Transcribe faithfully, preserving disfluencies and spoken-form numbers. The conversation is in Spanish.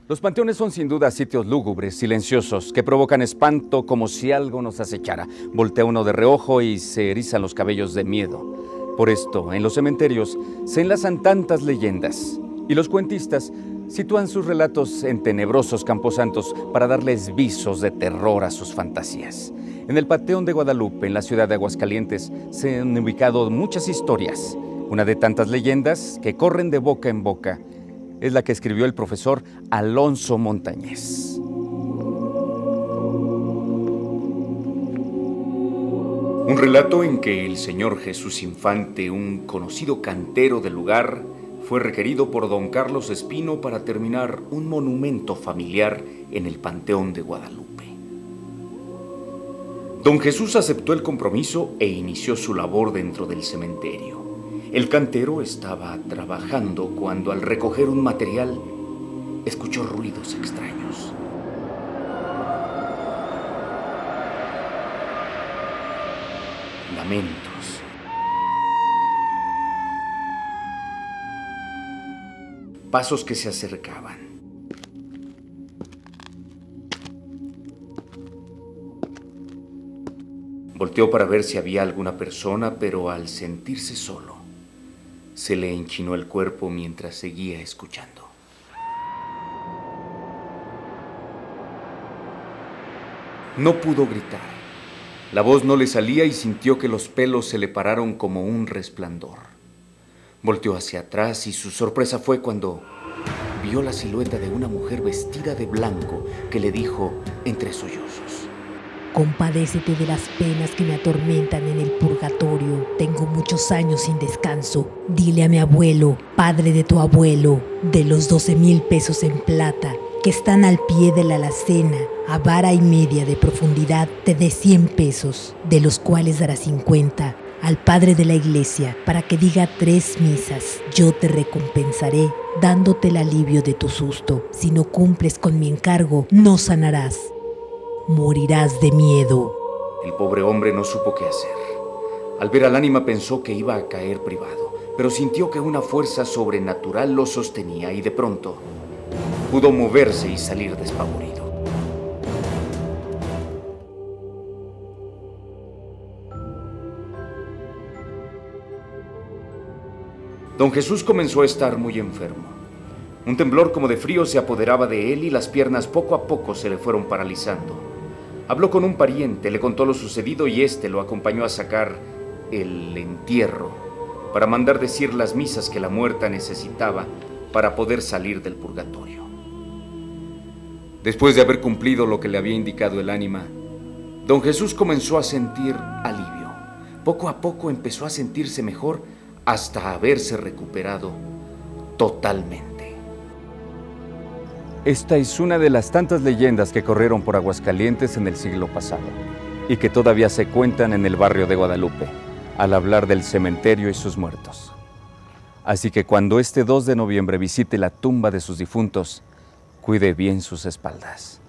Los panteones son sin duda sitios lúgubres, silenciosos, que provocan espanto como si algo nos acechara. Voltea uno de reojo y se erizan los cabellos de miedo. Por esto, en los cementerios se enlazan tantas leyendas y los cuentistas sitúan sus relatos en tenebrosos camposantos para darles visos de terror a sus fantasías. En el Panteón de Guadalupe, en la ciudad de Aguascalientes, se han ubicado muchas historias. Una de tantas leyendas que corren de boca en boca es la que escribió el profesor Alonso Montañez. Un relato en que el señor Jesús Infante, un conocido cantero del lugar, fue requerido por don Carlos Espino para terminar un monumento familiar en el Panteón de Guadalupe. Don Jesús aceptó el compromiso e inició su labor dentro del cementerio. El cantero estaba trabajando cuando, al recoger un material, escuchó ruidos extraños. Lamentos. Pasos que se acercaban. Volteó para ver si había alguna persona, pero al sentirse solo, se le enchinó el cuerpo mientras seguía escuchando. No pudo gritar. La voz no le salía y sintió que los pelos se le pararon como un resplandor. Volteó hacia atrás y su sorpresa fue cuando vio la silueta de una mujer vestida de blanco que le dijo entre sollozos: Compadécete de las penas que me atormentan en el purgatorio. Tengo muchos años sin descanso. Dile a mi abuelo, padre de tu abuelo, de los doce mil pesos en plata que están al pie de la alacena, a vara y media de profundidad, te dé cien pesos, de los cuales dará cincuenta al padre de la iglesia para que diga tres misas. Yo te recompensaré dándote el alivio de tu susto. Si no cumples con mi encargo, no sanarás. Morirás de miedo. El pobre hombre no supo qué hacer. Al ver al ánima pensó que iba a caer privado, pero sintió que una fuerza sobrenatural lo sostenía y de pronto pudo moverse y salir despavorido. Don Jesús comenzó a estar muy enfermo. Un temblor como de frío se apoderaba de él y las piernas poco a poco se le fueron paralizando. Habló con un pariente, le contó lo sucedido y éste lo acompañó a sacar el entierro para mandar decir las misas que la muerta necesitaba para poder salir del purgatorio. Después de haber cumplido lo que le había indicado el ánima, don Jesús comenzó a sentir alivio. Poco a poco empezó a sentirse mejor hasta haberse recuperado totalmente. Esta es una de las tantas leyendas que corrieron por Aguascalientes en el siglo pasado y que todavía se cuentan en el barrio de Guadalupe al hablar del cementerio y sus muertos. Así que cuando este dos de noviembre visite la tumba de sus difuntos, cuide bien sus espaldas.